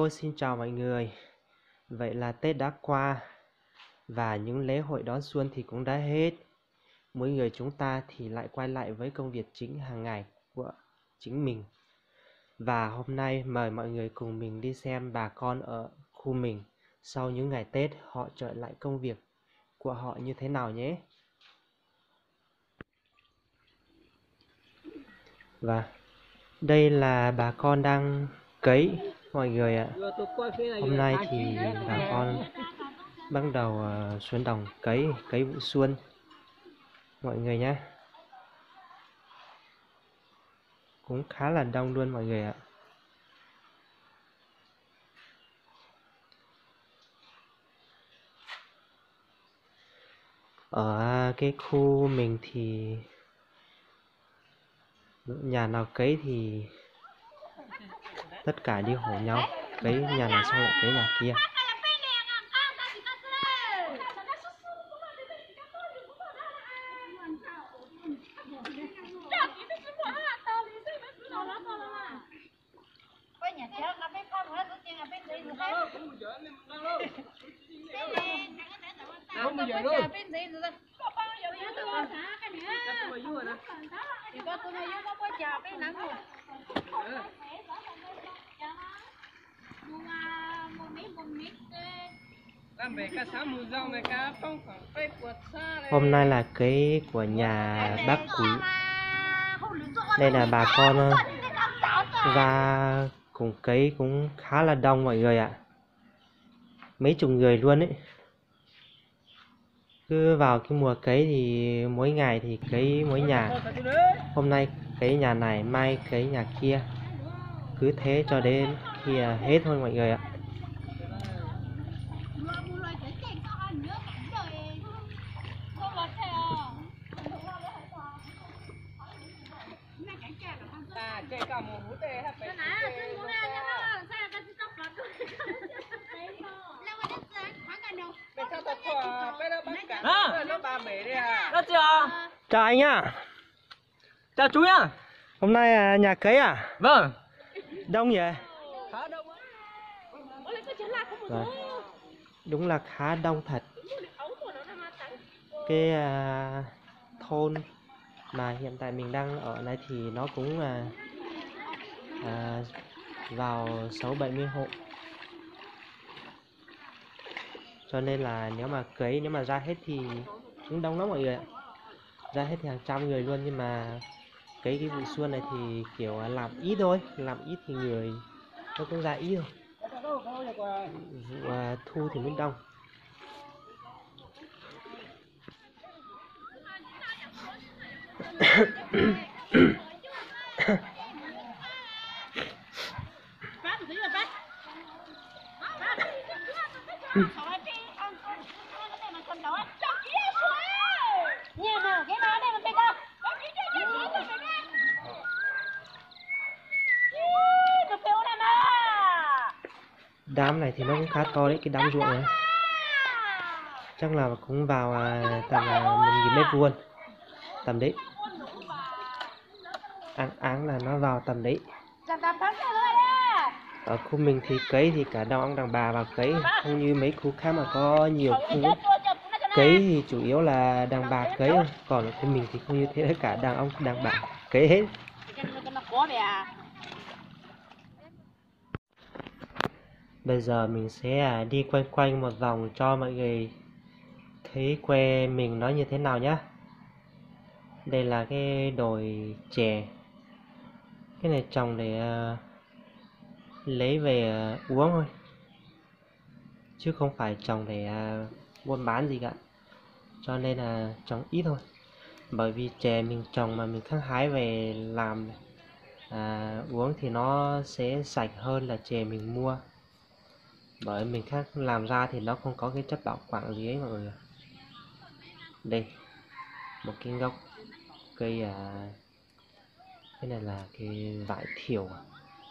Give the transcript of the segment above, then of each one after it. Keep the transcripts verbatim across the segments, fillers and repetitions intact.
Hello, xin chào mọi người. Vậy là Tết đã qua và những lễ hội đón xuân thì cũng đã hết. Mỗi người chúng ta thì lại quay lại với công việc chính hàng ngày của chính mình. Và hôm nay mời mọi người cùng mình đi xem bà con ở khu mình sau những ngày Tết họ trở lại công việc của họ như thế nào nhé. Và đây là bà con đang cấy mọi người ạ. Hôm nay thì bà con bắt đầu uh, xuống đồng cấy cấy vụ xuân mọi người nhé. Cũng khá là đông luôn mọi người ạ. Ở cái khu mình thì nhà nào cấy thì tất cả đi hổ nhau, cấy nhà này xong lại cấy nhà kia. Hôm nay là cấy của nhà bác Quý. Đây là bà con và cùng cấy cũng khá là đông mọi người ạ. Mấy chục người luôn ấy. Cứ vào cái mùa cấy thì mỗi ngày thì cấy mỗi nhà. Hôm nay cấy nhà này, mai cấy nhà kia. Cứ thế cho đến khi hết thôi mọi người ạ. Chào anh ạ. Chào chú nhá. Hôm nay à, nhà cấy à? Vâng. Đông vậy? Khá đông. Rồi. Đúng là khá đông thật. Cái à, thôn mà hiện tại mình đang ở này thì nó cũng à, à, vào sáu bảy mươi hộ. Cho nên là nếu mà cấy, nếu mà ra hết thì cũng đông lắm mọi người ạ. Ra hết thì hàng trăm người luôn, nhưng mà cấy cái vụ xuân này thì kiểu làm ít thôi, làm ít thì người nó cũng ra ít thôi. Vụ à, thu thì mới đông. Đám này thì nó cũng khá to đấy, cái đám ruộng này chắc là cũng vào à, tầm à, một nghìn mét vuông tầm đấy. Áng áng là nó vào tầm đấy. Ở khu mình thì cấy thì cả đàn ông đàn bà vào cấy, không như mấy khu khác mà có nhiều khu cấy thì chủ yếu là đàn bà cấy thôi. Còn ở khu mình thì không như thế, cả đàn ông đàn bà cấy hết. Bây giờ mình sẽ đi quanh quanh một vòng cho mọi người thấy quê mình nó như thế nào nhá. Đây là cái đồi chè. Cái này trồng để uh, lấy về uh, uống thôi, chứ không phải trồng để uh, buôn bán gì cả. Cho nên là trồng ít thôi. Bởi vì chè mình trồng mà mình khắc hái về làm uh, uống thì nó sẽ sạch hơn là chè mình mua. Bởi mình khác làm ra thì nó không có cái chất bảo quản gì ấy mọi người. Đây một cái gốc cây à, cái này là cái vải thiều à?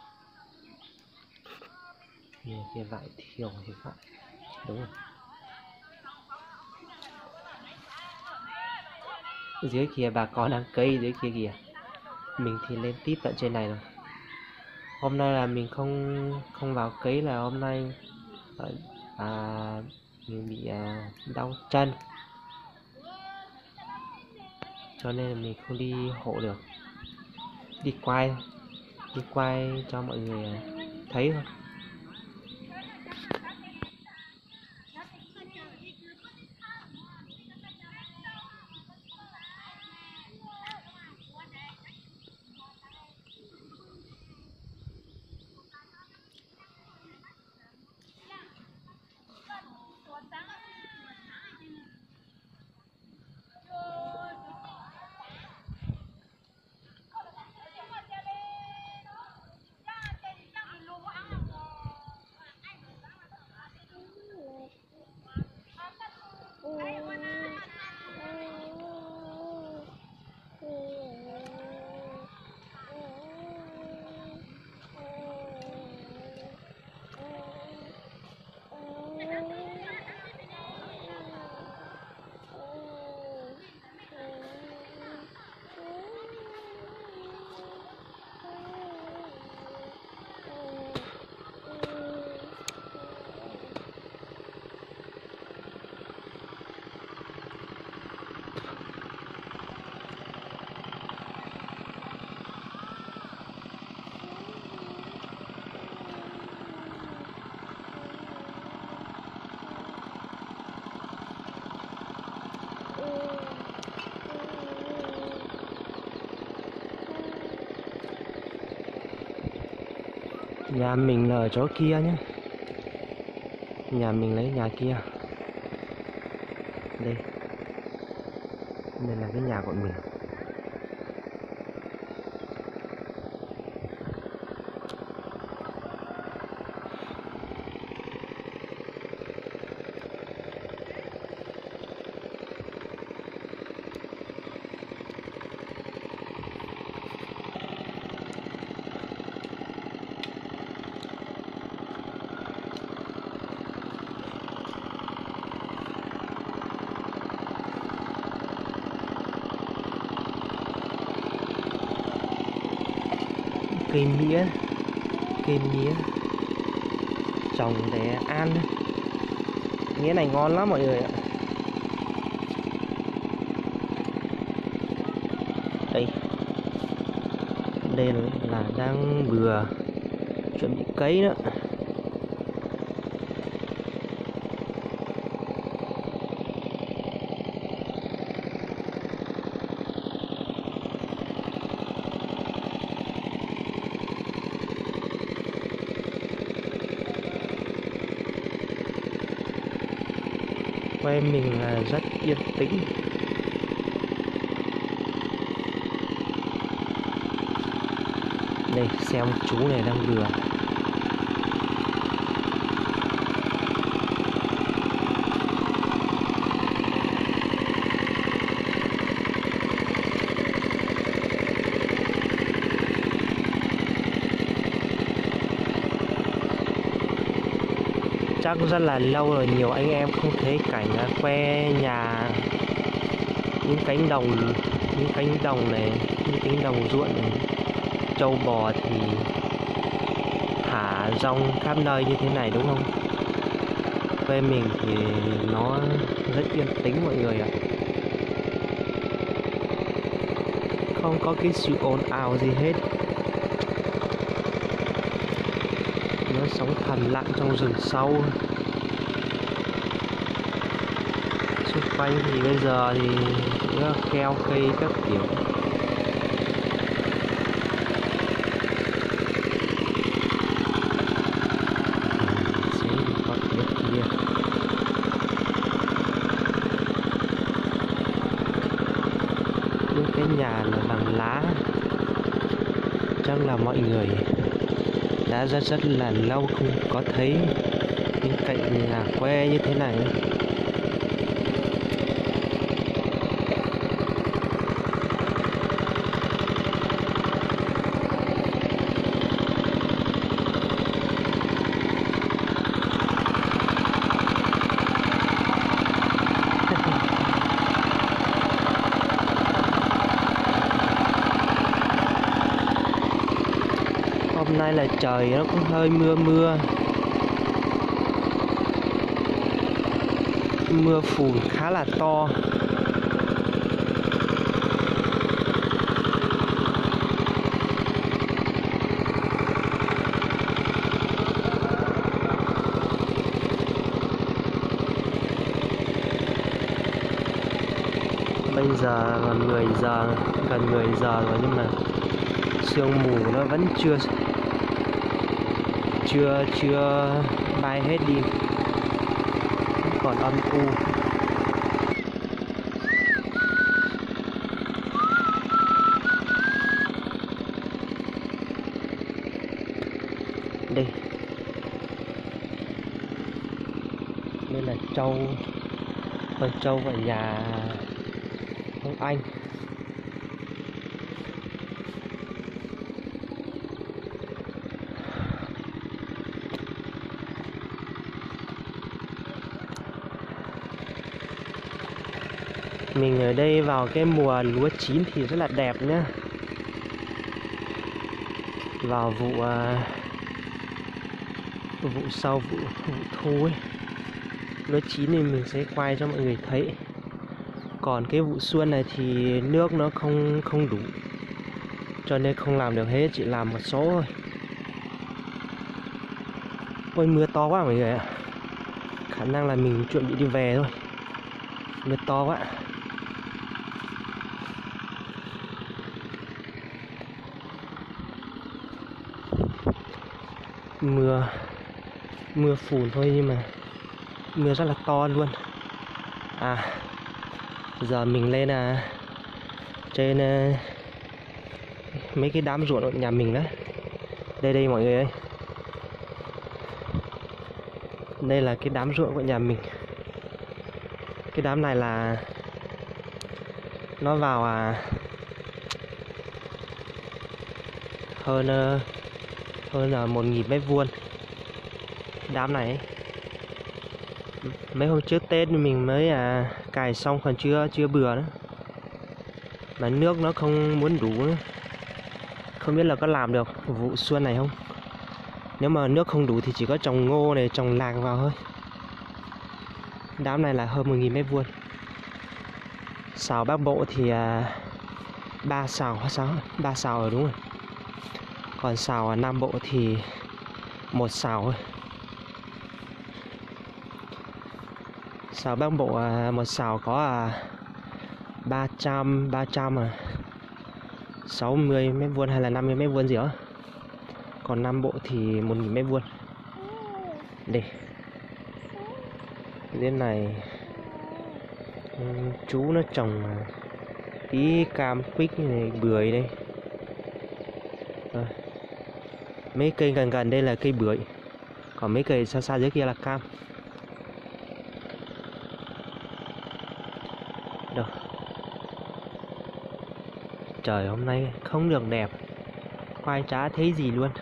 Cái vải thiều thì phải, đúng rồi. Dưới kia bà con đang cây dưới kia kìa. Mình thì lên tít tận trên này rồi. Hôm nay là mình không không vào cấy, là hôm nay à, mình bị à, đau chân, cho nên là mình không đi hộ được, đi quay đi quay cho mọi người à, thấy thôi. Nhà mình là ở chỗ kia nhé, nhà mình lấy nhà kia, đây đây là cái nhà của mình. Cây mía, cây mía trồng để ăn, mía này ngon lắm mọi người ạ. Đây, đây là đang vừa chuẩn bị cấy nữa. Quê mình là rất yên tĩnh. Đây, xem chú này đang lừa. Chắc rất là lâu rồi nhiều anh em không thấy cảnh que nhà, những cánh đồng những cánh đồng này, những cánh đồng ruộng này, trâu bò thì thả rong khắp nơi như thế này đúng không? Quê mình thì nó rất yên tĩnh mọi người ạ, không có cái sự ồn ào gì hết. Nó sống thầm lặng trong rừng sâu. Xung quanh thì bây giờ thì nó keo cây các kiểu. Sẽ đi qua bên kia. Những cái nhà là bằng lá, chắc là mọi người đã rất rất là lâu không có thấy những cạnh nhà quê như thế này. Hôm nay là trời nó cũng hơi mưa mưa mưa phùn khá là to. Bây giờ còn mười giờ, gần mười giờ rồi nhưng mà sương mù nó vẫn chưa chưa chưa bay hết đi, còn âm u. Đây đây là trâu, con trâu ở nhà ông anh. Mình ở đây vào cái mùa lúa chín thì rất là đẹp nhá. Vào vụ uh, vụ sau vụ, vụ thu ấy, lúa chín thì mình sẽ quay cho mọi người thấy. Còn cái vụ xuân này thì nước nó không không đủ, cho nên không làm được hết, chỉ làm một số thôi. Ôi mưa to quá mọi người ạ. Khả năng là mình chuẩn bị đi về thôi. Mưa to quá. Mưa Mưa phùn thôi nhưng mà mưa rất là to luôn. À giờ mình lên à, trên à, mấy cái đám ruộng ở nhà mình đó. Đây đây mọi người ơi, đây là cái đám ruộng của nhà mình. Cái đám này là nó vào à, hơn hơn là một nghìn mét vuông. Đám này ấy, mấy hôm trước Tết mình mới à, cày xong còn chưa chưa bừa nữa, mà nước nó không muốn đủ nữa. Không biết là có làm được vụ xuân này không. Nếu mà nước không đủ thì chỉ có trồng ngô này, trồng lạc vào thôi. Đám này là hơn một nghìn mét vuông. Sào Bắc Bộ thì à, ba sào hay sao? Ba sào rồi đúng rồi. Còn sào ở Nam Bộ thì một sào thôi. Sào Bắc Bộ à, một sào có à, ba trăm ba trăm à, sáu mươi mét vuông hay là năm mươi mét vuông gì đó. Còn Nam Bộ thì một nghìn mét vuông. Đây. Bên này chú nó trồng tí cam quýt này, bưởi đây. Rồi. Mấy cây gần gần đây là cây bưởi, còn mấy cây xa xa dưới kia là cam. Đâu. Trời hôm nay không được đẹp, quay chả thấy gì luôn.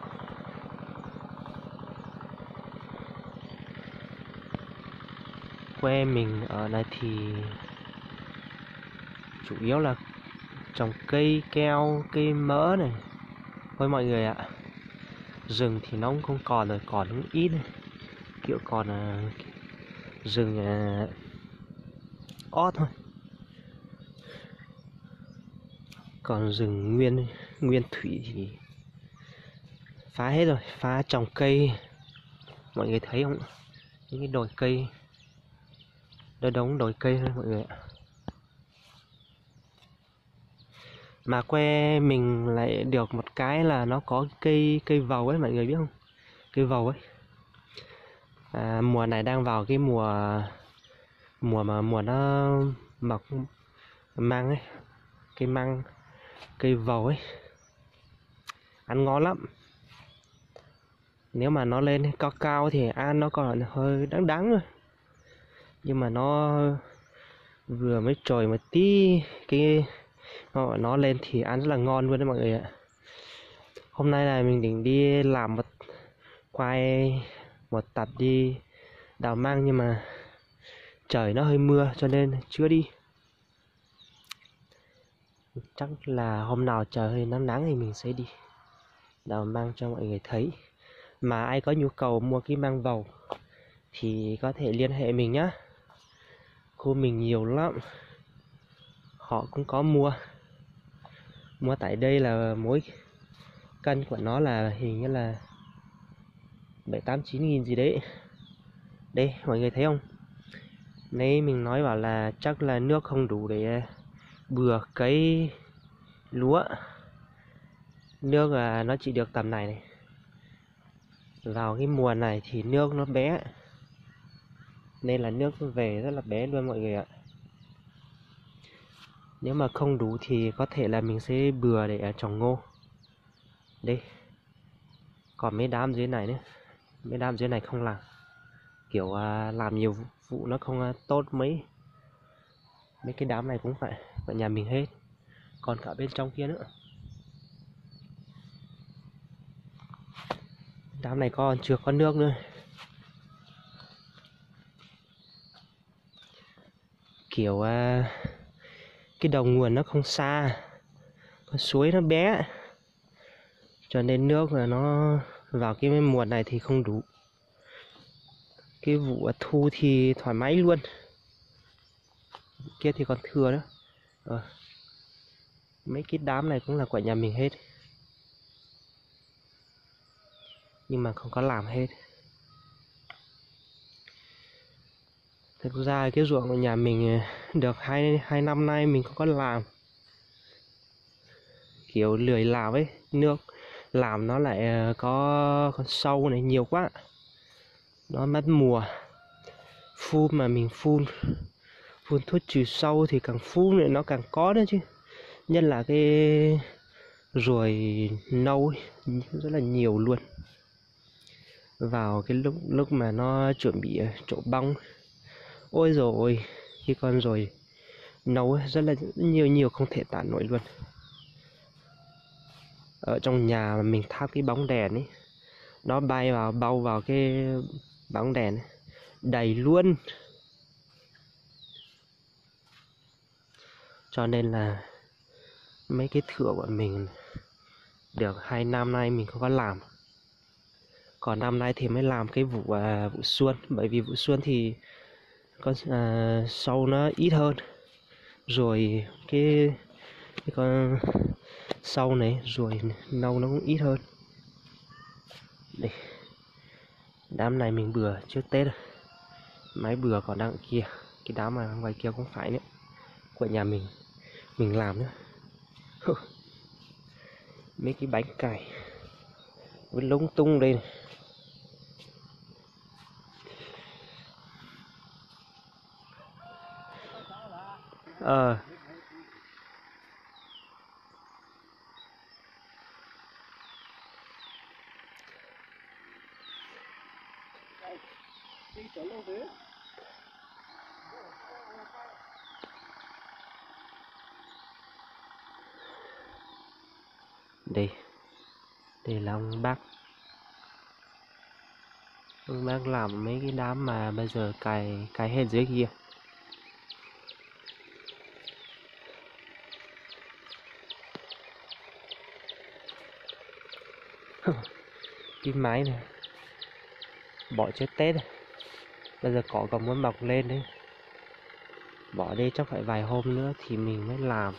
Quê mình ở đây thì chủ yếu là trồng cây keo, cây mỡ này thôi mọi người ạ. Rừng thì nó cũng không còn rồi, còn cũng ít này. Kiểu còn uh, rừng uh, ót thôi. Còn rừng nguyên nguyên thủy thì phá hết rồi, phá trồng cây. Mọi người thấy không? Những cái đồi cây, đôi đống đồi cây thôi mọi người ạ. Mà quê mình lại được một cái là nó có cây cây vầu ấy, mọi người biết không? Cây vầu ấy. À, mùa này đang vào cái mùa mùa mà mùa nó mọc măng ấy, cây măng, cây vầu ấy, ăn ngon lắm. Nếu mà nó lên cao cao thì ăn nó còn hơi đắng đắng rồi, nhưng mà nó vừa mới trồi một tí cái nó, nó lên thì ăn rất là ngon luôn đấy mọi người ạ. Hôm nay là mình định đi làm một quay một tập đi đào măng, nhưng mà trời nó hơi mưa cho nên chưa đi. Chắc là hôm nào trời hơi nắng nắng thì mình sẽ đi. Nào mang cho mọi người thấy. Mà ai có nhu cầu mua cái măng vầu thì có thể liên hệ mình nhá. Khu mình nhiều lắm, họ cũng có mua. Mua tại đây là mỗi cân của nó là hình như là bảy tám chín nghìn gì đấy. Đây mọi người thấy không? Nãy mình nói bảo là chắc là nước không đủ để bừa cấy lúa. Nước là nó chỉ được tầm này này. Vào cái mùa này thì nước nó bé, nên là nước nó về rất là bé luôn mọi người ạ. Nếu mà không đủ thì có thể là mình sẽ bừa để trồng ngô. Đây, còn mấy đám dưới này nữa. Mấy đám dưới này không làm, kiểu làm nhiều vụ nó không tốt mấy. Mấy cái đám này cũng phải ở nhà mình hết. Còn cả bên trong kia nữa. Đám này còn chưa có nước nữa. Kiểu cái đầu nguồn nó không xa, con suối nó bé, cho nên nước là nó vào cái mùa này thì không đủ. Cái vụ thu thì thoải mái luôn. Kia thì còn thừa nữa. Ờ. Mấy cái đám này cũng là của nhà mình hết, nhưng mà không có làm hết. Thực ra cái ruộng của nhà mình được hai, hai năm nay mình không có làm. Kiểu lười làm ấy, nước làm nó lại có con sâu này nhiều quá, nó mất mùa. Phun mà mình phun phun thuốc trừ sâu thì càng phun thì nó càng có nữa chứ. Nhất là cái ruồi nâu ấy, rất là nhiều luôn. Vào cái lúc lúc mà nó chuẩn bị trổ bông, ôi rồi khi con ruồi nâu ấy, rất là nhiều nhiều không thể tả nổi luôn. Ở trong nhà mà mình thắp cái bóng đèn ấy, nó bay vào bao vào cái bóng đèn ấy, đầy luôn. Cho nên là mấy cái thửa của mình được hai năm nay mình không có làm. Còn năm nay thì mới làm cái vụ à, vụ xuân. Bởi vì vụ xuân thì con à, sâu nó ít hơn. Rồi cái, cái con sâu này rồi nâu nó cũng ít hơn. Đây, đám này mình bừa trước Tết rồi. Máy bừa còn đang ở kia. Cái đám mà ngoài kia cũng phải nữa, của nhà mình mình làm nữa. Mấy cái bánh cày với lung tung đây này. Ờ đây, đây là ông bác. Ông bác làm mấy cái đám mà bây giờ cài cài hết dưới kia. Cái máy này bỏ trước Tết này. Bây giờ cỏ còn muốn mọc lên đấy. Bỏ đi chắc phải vài hôm nữa thì mình mới làm.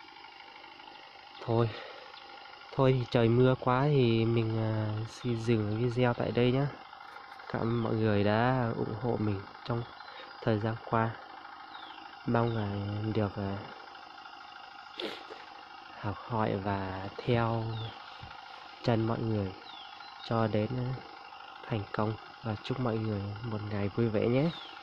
Thôi Thôi thì trời mưa quá thì mình uh, xin dừng video tại đây nhé. Cảm ơn mọi người đã ủng hộ mình trong thời gian qua. Mong là được uh, học hỏi và theo chân mọi người cho đến uh, thành công. Và chúc mọi người một ngày vui vẻ nhé.